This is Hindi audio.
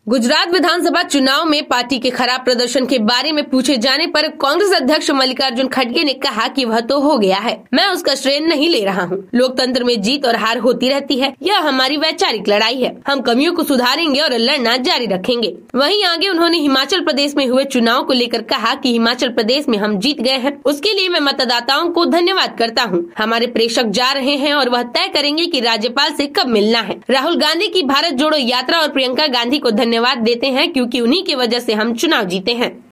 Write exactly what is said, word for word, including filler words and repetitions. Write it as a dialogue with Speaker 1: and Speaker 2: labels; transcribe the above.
Speaker 1: गुजरात विधानसभा चुनाव में पार्टी के खराब प्रदर्शन के बारे में पूछे जाने पर कांग्रेस अध्यक्ष मल्लिकार्जुन खड़गे ने कहा कि वह तो हो गया है, मैं उसका श्रेय नहीं ले रहा हूं। लोकतंत्र में जीत और हार होती रहती है, यह हमारी वैचारिक लड़ाई है। हम कमियों को सुधारेंगे और लड़ना जारी रखेंगे। वहीं आगे उन्होंने हिमाचल प्रदेश में हुए चुनाव को लेकर कहा कि हिमाचल प्रदेश में हम जीत गए हैं, उसके लिए मैं मतदाताओं को धन्यवाद करता हूँ। हमारे प्रेषक जा रहे हैं और वह तय करेंगे कि राज्यपाल से कब मिलना है। राहुल गांधी की भारत जोड़ो यात्रा और प्रियंका गांधी को धन्यवाद देते हैं, क्योंकि उन्हीं की वजह से हम चुनाव जीते हैं।